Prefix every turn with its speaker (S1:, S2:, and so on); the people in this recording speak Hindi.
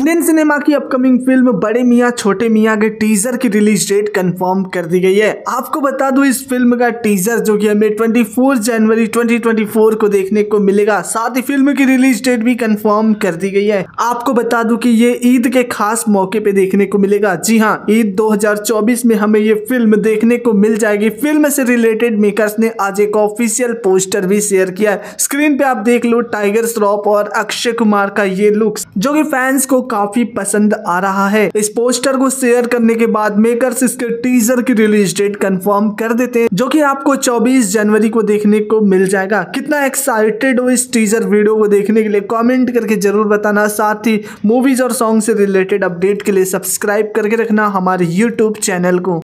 S1: इंडियन सिनेमा की अपकमिंग फिल्म बड़े मियां छोटे मियां के टीजर की रिलीज डेट कंफर्म कर दी गई है। आपको बता दूं इस फिल्म का टीजर जो कि हमें 24 जनवरी 2024 को देखने को मिलेगा। साथ ही फिल्म की रिलीज डेट भी कंफर्म कर दी गई है। आपको बता दूं कि ये ईद के खास मौके पे देखने को मिलेगा। जी हाँ, ईद 2024 में हमें ये फिल्म देखने को मिल जाएगी। फिल्म से रिलेटेड मेकर्स ने आज एक ऑफिशियल पोस्टर भी शेयर किया है। स्क्रीन पे आप देख लो टाइगर श्रॉफ और अक्षय कुमार का ये लुक्स जो कि फैंस को काफी पसंद आ रहा है। इस पोस्टर को शेयर करने के बाद मेकर्स इसके टीजर की रिलीज डेट कंफर्म कर देते हैं जो कि आपको 24 जनवरी को देखने को मिल जाएगा। कितना एक्साइटेड हो इस टीजर वीडियो को देखने के लिए कमेंट करके जरूर बताना। साथ ही मूवीज और सॉन्ग से रिलेटेड अपडेट के लिए सब्सक्राइब करके रखना हमारे यूट्यूब चैनल को।